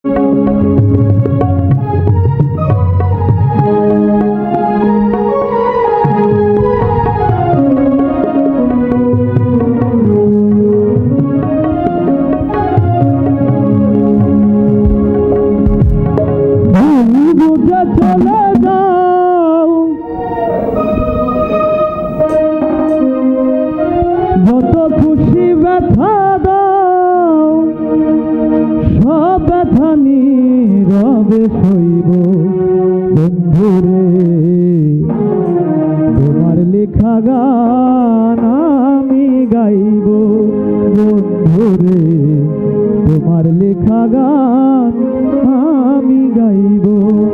যত খুশি ব্যথা দাও, সব ব্যথা নীরবে সইব বন্ধুরে। তোমার লেখা গান আমি গাইব বন্ধুরে, তোমার লেখা গান আমি গাইব।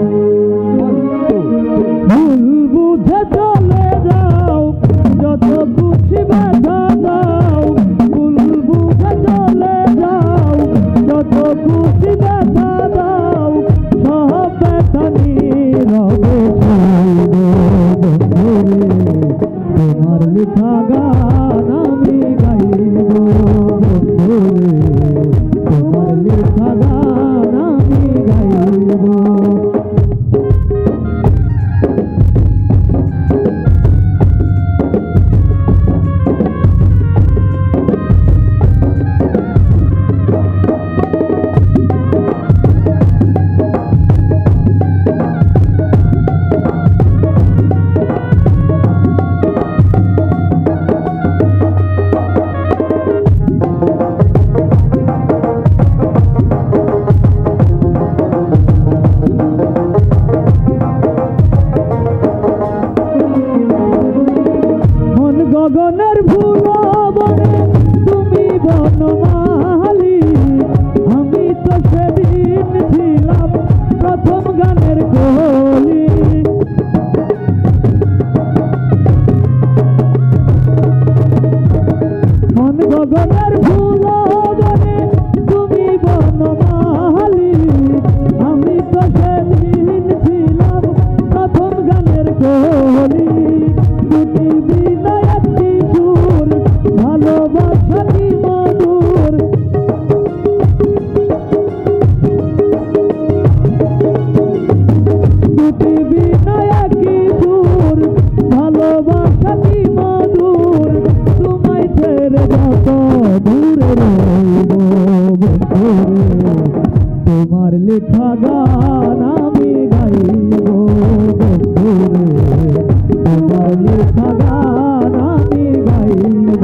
ভুল বুঝে চলে যাও, যত খুশি ব্যথা দাও। ভুল বুঝে চলে যাও, যত খুশি ব্যথা দাও। সব ব্যথা নীরবে সইব বন্ধুরে, তোমার লেখা গান আমি গাইব বন্ধুরে, তোমার লেখা গান আমি গাইব। গগনের ভুবনে তুমি বনমালী, আমি তো সেদিন ছিলাম প্রথম গানের কলি। মন গগনের ভুবনে তুমি বনমালী, আমি তো সেদিন ছিলাম প্রথম গানের কলি। দুটি বিনয় একটি সুর, ভালোবাসা কি মধুর। দুটি বিনয় একটি সুর, ভালোবাসা কি মধুর। তোমায় ছেড়ে যত দূরে রইব বন্ধুরে, তোমার লেখা গান আমি গাইব বন্ধুরে, তোমার লেখা গান আমি গাইব।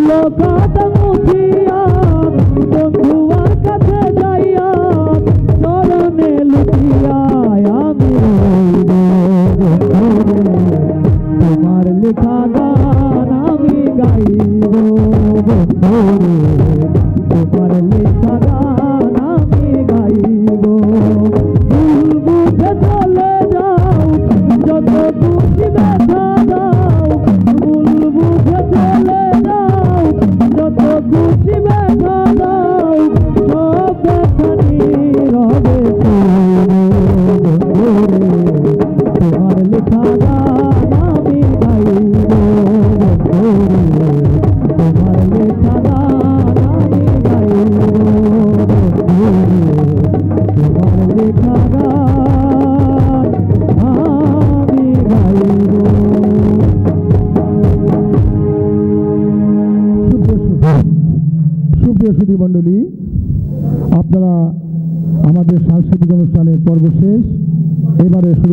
দিল কাটা মুছিয়া বন্ধুয়ার কাছে যাইয়া চরণে লুটিয়া আমি রইব তোমার লেখা গান আমি গাইব তোমার লেখা গান আমি গাইব ভুল বুঝে চলে যাও যত খুশি ব্যথা দাও ভুল বুঝে চলে যাও যত খুশি ব্যথা দাও সব ব্যথা নীরবে তোমার লেখা গান আমি গাইব তোমার লেখা গান আমি গাইব তোমার লেখা গান আমি গাইব। সুপ্রিয় সুধী মণ্ডলী, আপনারা আমাদের সাংস্কৃতিক অনুষ্ঠানের পর্ব শেষ। এবারে